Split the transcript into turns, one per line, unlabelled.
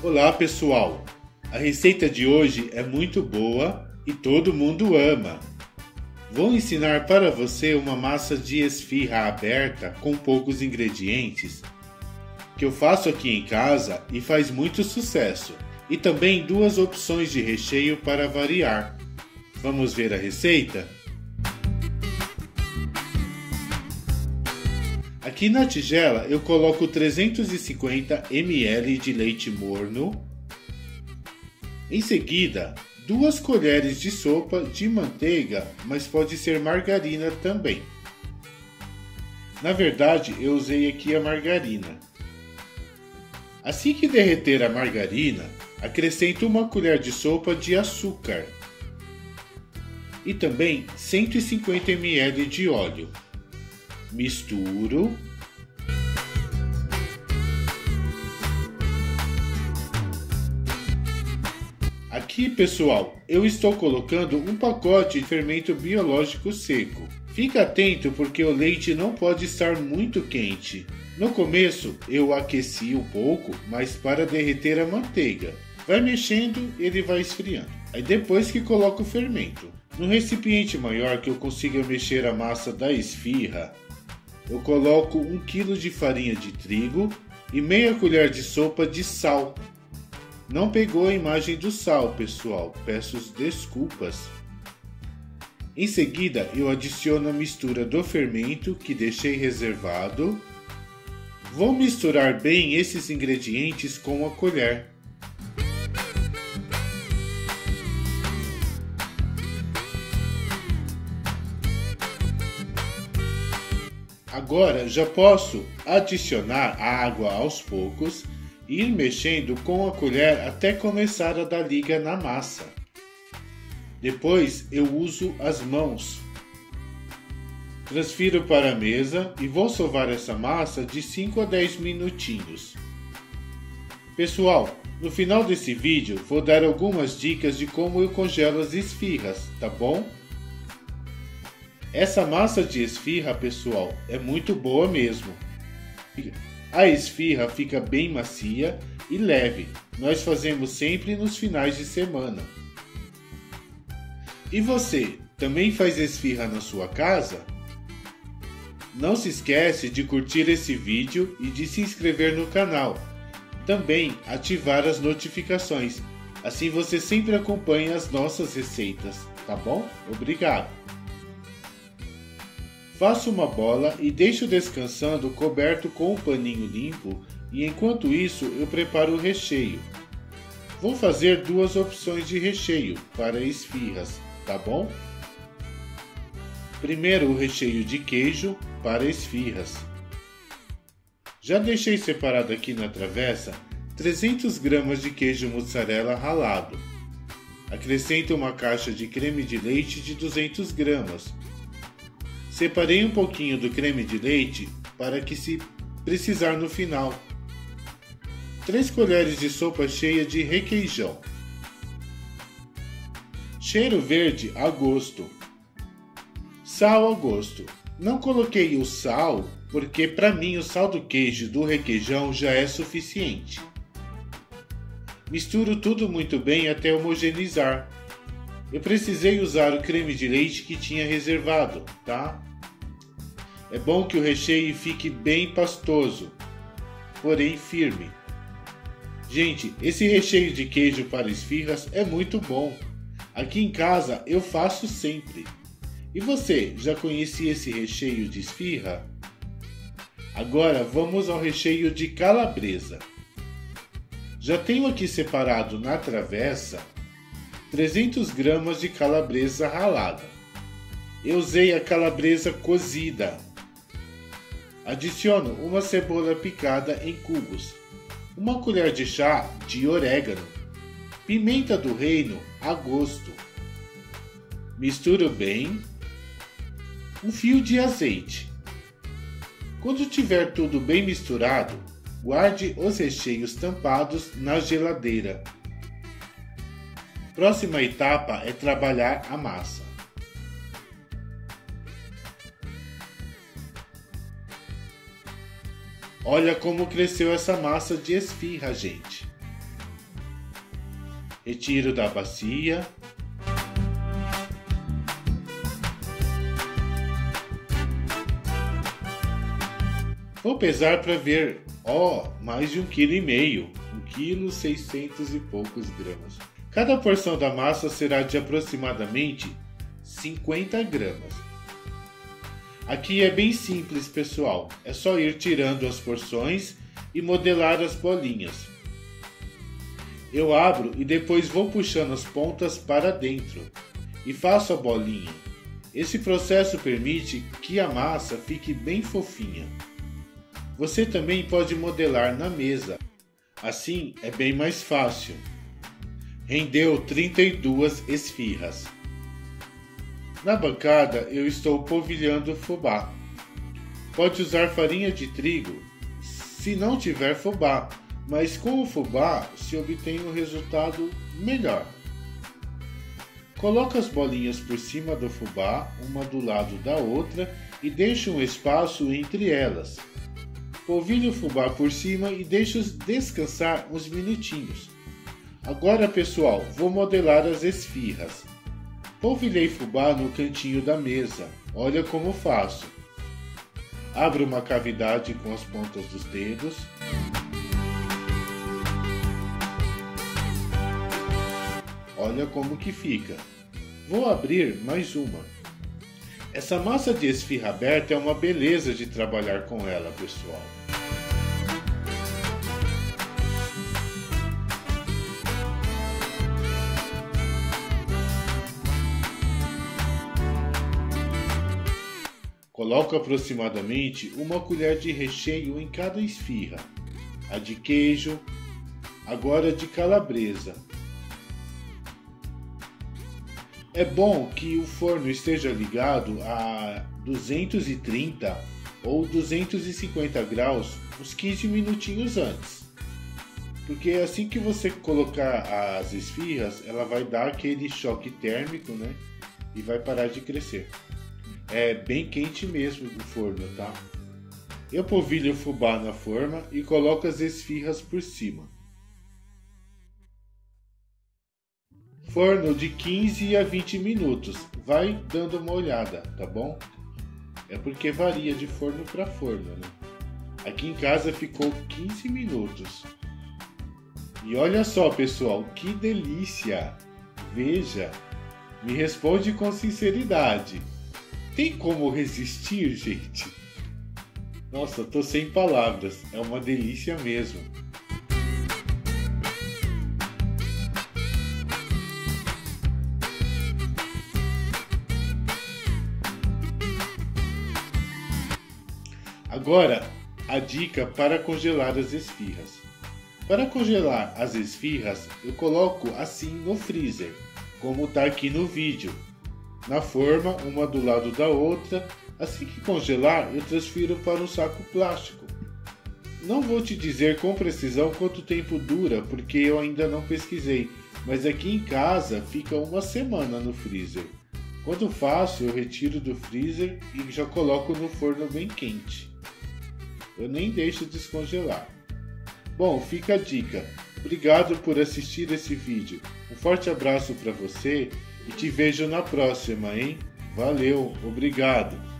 Olá pessoal, a receita de hoje é muito boa e todo mundo ama. Vou ensinar para você uma massa de esfirra aberta com poucos ingredientes, que eu faço aqui em casa e faz muito sucesso. E também duas opções de recheio para variar. Vamos ver a receita? Aqui na tigela eu coloco 350 ml de leite morno. Em seguida, 2 colheres de sopa de manteiga, mas pode ser margarina também. Na verdade, eu usei aqui a margarina. Assim que derreter a margarina, acrescento 1 colher de sopa de açúcar e também 150 ml de óleo. Misturo. Aqui, pessoal, eu estou colocando um pacote de fermento biológico seco. Fica atento porque o leite não pode estar muito quente. No começo eu aqueci um pouco, mas para derreter a manteiga. Vai mexendo, ele vai esfriando. Aí depois que coloco o fermento. No recipiente maior que eu consiga mexer a massa da esfirra, eu coloco 1 kg de farinha de trigo e meia colher de sopa de sal. Não pegou a imagem do sal, pessoal, peço desculpas. Em seguida, eu adiciono a mistura do fermento que deixei reservado. Vou misturar bem esses ingredientes com a colher. Agora já posso adicionar a água aos poucos e ir mexendo com a colher até começar a dar liga na massa. Depois eu uso as mãos. Transfiro para a mesa e vou sovar essa massa de 5 a 10 minutinhos. Pessoal, no final desse vídeo vou dar algumas dicas de como eu congelo as esfirras, tá bom? Essa massa de esfirra, pessoal, é muito boa mesmo. A esfirra fica bem macia e leve. Nós fazemos sempre nos finais de semana. E você, também faz esfirra na sua casa? Não se esquece de curtir esse vídeo e de se inscrever no canal. Também ativar as notificações. Assim você sempre acompanha as nossas receitas, tá bom? Obrigado! Faço uma bola e deixo descansando coberto com um paninho limpo e enquanto isso eu preparo o recheio. Vou fazer 2 opções de recheio para esfirras, tá bom? Primeiro o recheio de queijo para esfirras. Já deixei separado aqui na travessa 300 gramas de queijo mussarela ralado. Acrescento uma caixa de creme de leite de 200 gramas. Separei um pouquinho do creme de leite para que se precisar no final. 3 colheres de sopa cheia de requeijão. Cheiro verde a gosto. Sal a gosto. Não coloquei o sal porque para mim o sal do queijo e do requeijão já é suficiente. Misturo tudo muito bem até homogeneizar. Eu precisei usar o creme de leite que tinha reservado, tá? É bom que o recheio fique bem pastoso, porém firme. Gente, esse recheio de queijo para esfirras é muito bom. Aqui em casa eu faço sempre. E você, já conhecia esse recheio de esfirra? Agora vamos ao recheio de calabresa. Já tenho aqui separado na travessa 300 gramas de calabresa ralada. Eu usei a calabresa cozida. Adiciono uma cebola picada em cubos, 1 colher de chá de orégano, pimenta do reino a gosto. Misturo bem. Um fio de azeite. Quando tiver tudo bem misturado, guarde os recheios tampados na geladeira. Próxima etapa é trabalhar a massa. Olha como cresceu essa massa de esfirra, gente. Retiro da bacia. Vou pesar para ver, mais de 1,5 kg, 1,600 kg e poucos gramas. Cada porção da massa será de aproximadamente 50 gramas. Aqui é bem simples, pessoal, é só ir tirando as porções e modelar as bolinhas. Eu abro e depois vou puxando as pontas para dentro e faço a bolinha. Esse processo permite que a massa fique bem fofinha. Você também pode modelar na mesa, assim é bem mais fácil. Rendeu 32 esfirras. Na bancada eu estou polvilhando fubá. Pode usar farinha de trigo se não tiver fubá, mas com o fubá se obtém um resultado melhor. Coloque as bolinhas por cima do fubá, uma do lado da outra, e deixe um espaço entre elas. Polvilhe o fubá por cima e deixe-os descansar uns minutinhos. Agora, pessoal, vou modelar as esfirras. Polvilhei fubá no cantinho da mesa. Olha como faço. Abro uma cavidade com as pontas dos dedos. Olha como que fica. Vou abrir mais uma. Essa massa de esfirra aberta é uma beleza de trabalhar com ela, pessoal. Coloco aproximadamente 1 colher de recheio em cada esfirra. A de queijo, agora a de calabresa. É bom que o forno esteja ligado a 230 ou 250 graus uns 15 minutinhos antes. Porque assim que você colocar as esfirras, ela vai dar aquele choque térmico, né? E vai parar de crescer. É bem quente mesmo o forno, tá? Eu polvilho o fubá na forma e coloco as esfirras por cima. Forno de 15 a 20 minutos. Vai dando uma olhada, tá bom? É porque varia de forno para forno, né? Aqui em casa ficou 15 minutos. E olha só, pessoal, que delícia! Veja, me responde com sinceridade. Tem como resistir, gente? Nossa, tô sem palavras. É uma delícia mesmo. Agora, a dica para congelar as esfirras. Para congelar as esfirras, eu coloco assim no freezer, como está aqui no vídeo. Na forma, uma do lado da outra. Assim que congelar, eu transfiro para um saco plástico. Não vou te dizer com precisão quanto tempo dura, porque eu ainda não pesquisei, mas aqui em casa fica 1 semana no freezer. Quando faço, eu retiro do freezer e já coloco no forno bem quente. Eu nem deixo descongelar. Bom, fica a dica. Obrigado por assistir esse vídeo. Um forte abraço para você e te vejo na próxima, hein? Valeu, obrigado!